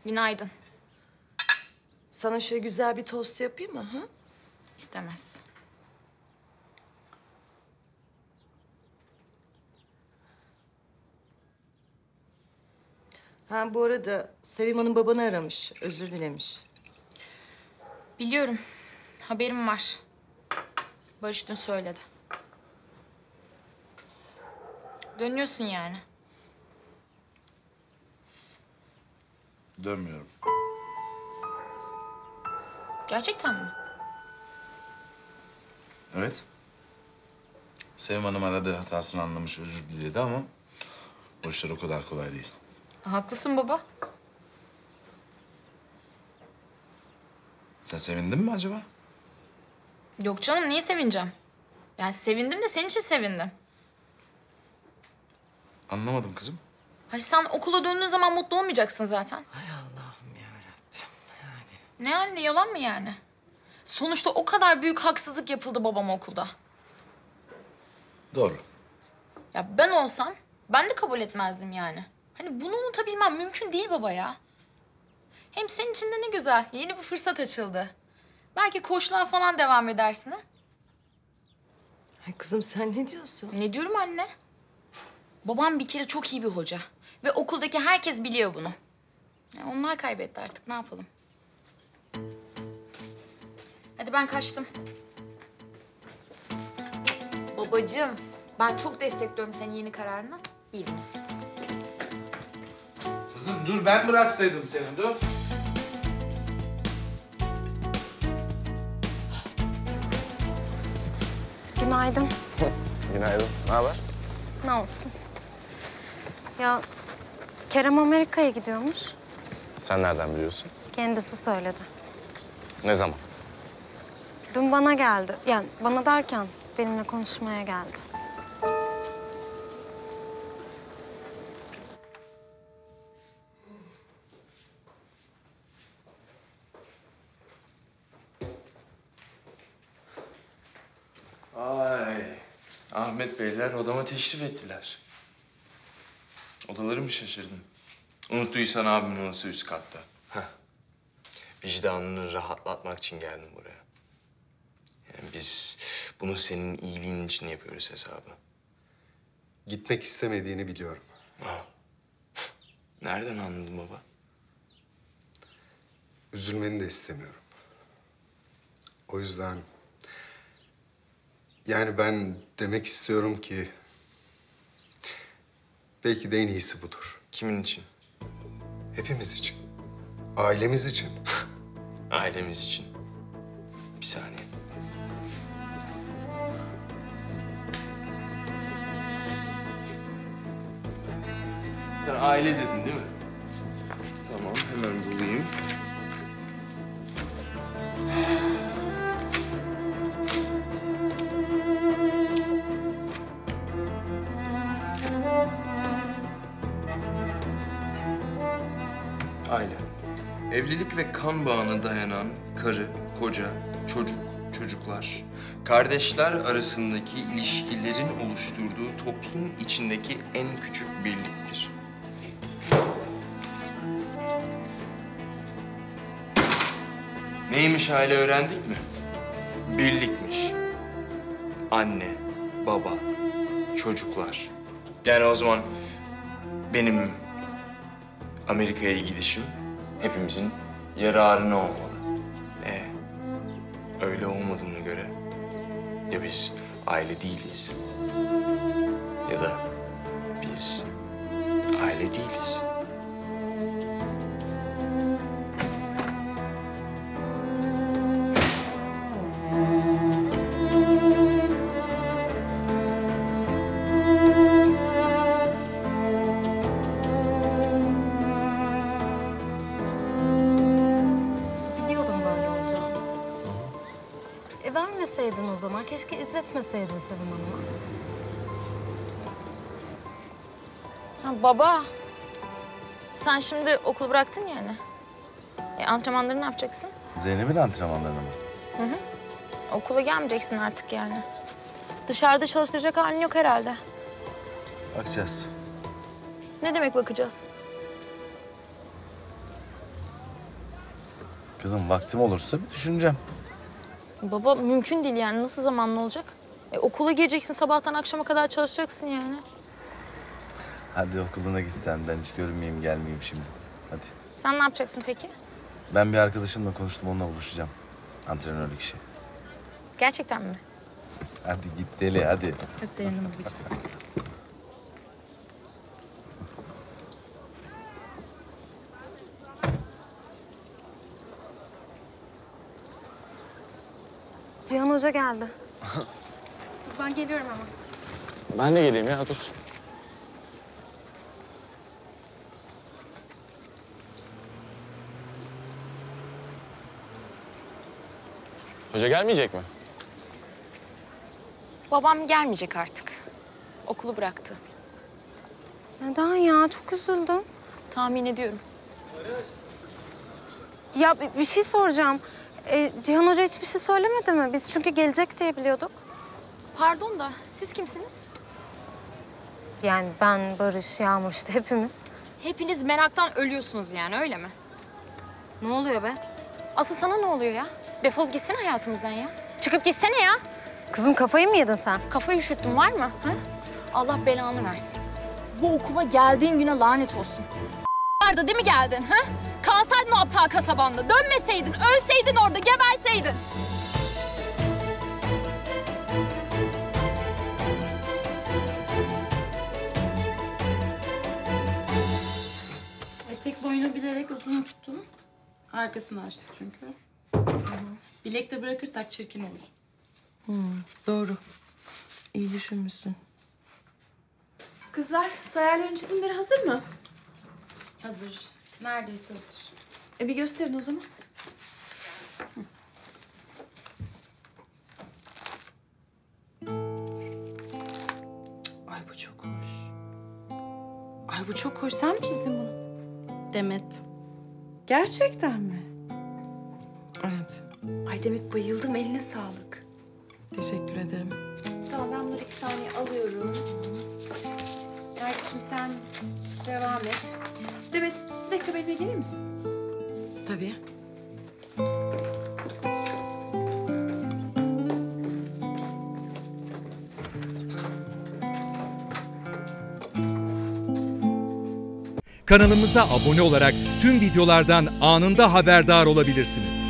Günaydın. Sana şöyle güzel bir tost yapayım mı? Ha? İstemez. Ha bu arada Sevim Hanım babanı aramış, özür dilemiş. Biliyorum. Haberim var. Barış dün söyledi. Dönüyorsun yani. Dönmüyorum. Gerçekten mi? Evet. Sevim Hanım aradı, hatasını anlamış, özür diledi ama o işler o kadar kolay değil. Haklısın baba. Sen sevindin mi acaba? Yok canım, niye sevineceğim? Yani sevindim de senin için sevindim. Anlamadım kızım. Hayır, sen okula döndüğün zaman mutlu olmayacaksın zaten. Hay Allah'ım yarabbim. Ne yani, yalan mı yani? Sonuçta o kadar büyük haksızlık yapıldı babama okulda. Doğru. Ya ben olsam ben de kabul etmezdim yani. Hani bunu unutabilmem mümkün değil baba ya. Hem senin için de ne güzel, yeni bir fırsat açıldı. Belki koçluğa falan devam edersin ha? Ay kızım sen ne diyorsun? Ne diyorum anne? Babam bir kere çok iyi bir hoca. Ve okuldaki herkes biliyor bunu. Ya onlar kaybetti artık, ne yapalım? Hadi ben kaçtım. Babacığım, ben çok destekliyorum senin yeni kararını. İyi mi? Kızım dur, ben bıraksaydım seni, dur. Günaydın. Günaydın. Ne haber? Ne olsun? Ya Kerem Amerika'ya gidiyormuş. Sen nereden biliyorsun? Kendisi söyledi. Ne zaman? Dün bana geldi. Yani bana derken benimle konuşmaya geldi. Ay, Ahmet Beyler odama teşrif ettiler. Odaları mı şaşırdın? Unuttuysan abimin odası üst katta. Heh. Vicdanını rahatlatmak için geldim buraya. Yani biz bunu senin iyiliğin için yapıyoruz hesabı. Gitmek istemediğini biliyorum. Nereden anladın baba? Üzülmeni de istemiyorum. O yüzden... Yani ben demek istiyorum ki... Belki de en iyisi budur. Kimin için? Hepimiz için. Ailemiz için. Ailemiz için. Bir saniye. Sen aile dedin değil mi? Tamam, hemen bulayım. Aile. Evlilik ve kan bağına dayanan karı, koca, çocuk, çocuklar, kardeşler arasındaki ilişkilerin oluşturduğu toplum içindeki en küçük birliktir. Neymiş aile öğrendik mi? Birlikmiş. Anne, baba, çocuklar. Yani o zaman benim Amerika'ya gidişim hepimizin yararına olmalı. Öyle olmadığına göre ya biz aile değiliz ya da biz aile değiliz. Biliyordum böyle olacağını. Vermeseydin o zaman. Keşke izletmeseydin Sevim Hanım'a. Ha, baba, sen şimdi okul bıraktın yani. Antrenmanları ne yapacaksın? Zeynep'in antrenmanlarına mı? Okula gelmeyeceksin artık yani. Dışarıda çalıştıracak halin yok herhalde. Bakacağız. Ne demek bakacağız? Kızım vaktim olursa bir düşüneceğim. Baba mümkün değil yani. Nasıl zamanlı olacak? Okula gireceksin, sabahtan akşama kadar çalışacaksın yani. Hadi okuluna git sen. Ben hiç görünmeyeyim, gelmeyeyim şimdi. Hadi. Sen ne yapacaksın peki? Ben bir arkadaşımla konuştum, onunla buluşacağım. Antrenörlük işi. Gerçekten mi? Hadi git deli, hadi. Çok sevindim babacığım. Cihan Hoca geldi. Dur ben geliyorum ama. Ben de geleyim ya, dur. Hoca gelmeyecek mi? Babam gelmeyecek artık. Okulu bıraktı. Neden ya? Çok üzüldüm. Tahmin ediyorum. Ya bir şey soracağım. Cihan Hoca hiçbir şey söylemedi mi? Biz çünkü gelecek diye biliyorduk. Pardon da siz kimsiniz? Yani ben, Barış, Yağmur işte hepimiz. Hepiniz meraktan ölüyorsunuz yani öyle mi? Ne oluyor be? Asıl sana ne oluyor ya? Defolup gitsene hayatımızdan ya. Çıkıp gitsene ya. Kızım kafayı mı yedin sen? Kafayı üşüttün var mı? Ha? Allah belanı versin. Bu okula geldiğin güne lanet olsun. Vardı değil mi geldin? Ha? Kalsaydın o aptal kasabanda. Dönmeseydin, ölseydin orada, geberseydin. Etek boyunu bilerek uzun tuttum. Arkasını açtık çünkü. Bilekte bırakırsak çirkin olur. Doğru. İyi düşünmüşsün. Kızlar, sayarların çizimleri hazır mı? Hazır. Neredeyse hazır. Bir gösterin o zaman. Ay bu çok hoş. Ay bu çok hoş. Sen mi çizdin bunu? Demet. Gerçekten mi? Evet. Ay Demet bayıldım. Eline sağlık. Teşekkür ederim. Tamam ben bunları 2 saniye alıyorum. Kardeşim sen devam et. Demet bir dakika benimle gelir misin? Tabii. Kanalımıza abone olarak tüm videolardan anında haberdar olabilirsiniz.